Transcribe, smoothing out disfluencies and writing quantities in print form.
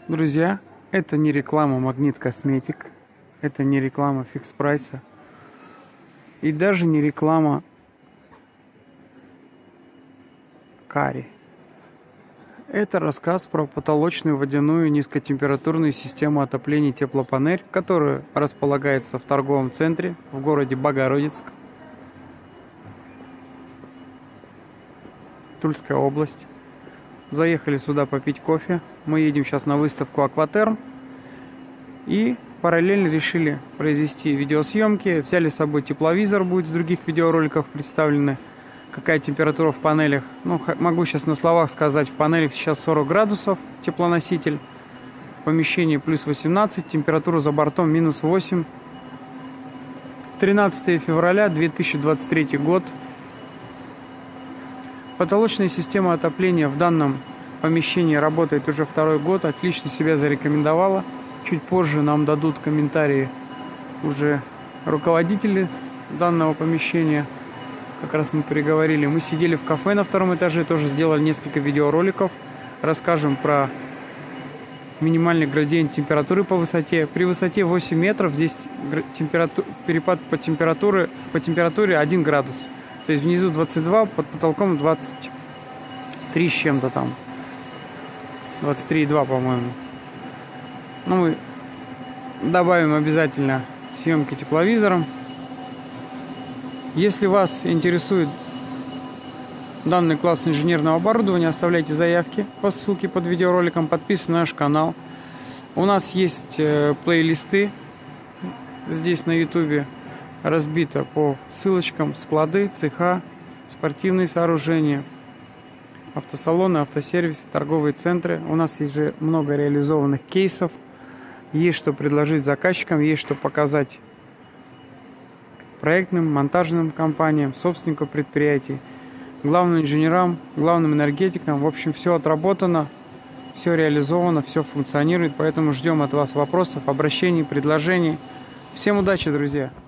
Друзья, это не реклама Магнит Косметик, это не реклама Фикс Прайса и даже не реклама Кари. Это рассказ про потолочную водяную низкотемпературную систему отопления теплопанель, которая располагается в торговом центре в городе Богородицк, Тульская область. Заехали сюда попить кофе. Мы едем сейчас на выставку Акватерм. И параллельно решили произвести видеосъемки. Взяли с собой тепловизор, будет с других видеороликов представлены. Какая температура в панелях. Ну, могу сейчас на словах сказать. В панелях сейчас 40 градусов теплоноситель. В помещении плюс 18. Температура за бортом минус 8. 13 февраля 2023 год. Потолочная система отопления в данном помещении работает уже второй год, отлично себя зарекомендовала. Чуть позже нам дадут комментарии уже руководители данного помещения. Как раз мы переговорили. Мы сидели в кафе на втором этаже, тоже сделали несколько видеороликов. Расскажем про минимальный градиент температуры по высоте. При высоте 8 метров здесь перепад по температуре 1 градус. То есть внизу 22, под потолком 23 с чем-то там. 23,2, по-моему. Ну, мы добавим обязательно съемки тепловизором. Если вас интересует данный класс инженерного оборудования, оставляйте заявки по ссылке под видеороликом, подписывайтесь на наш канал. У нас есть плейлисты здесь на YouTube. Разбито по ссылочкам: склады, цеха, спортивные сооружения, автосалоны, автосервисы, торговые центры. У нас есть же много реализованных кейсов. Есть что предложить заказчикам, есть что показать проектным, монтажным компаниям, собственникам предприятий, главным инженерам, главным энергетикам. В общем, все отработано, все реализовано, все функционирует. Поэтому ждем от вас вопросов, обращений, предложений. Всем удачи, друзья!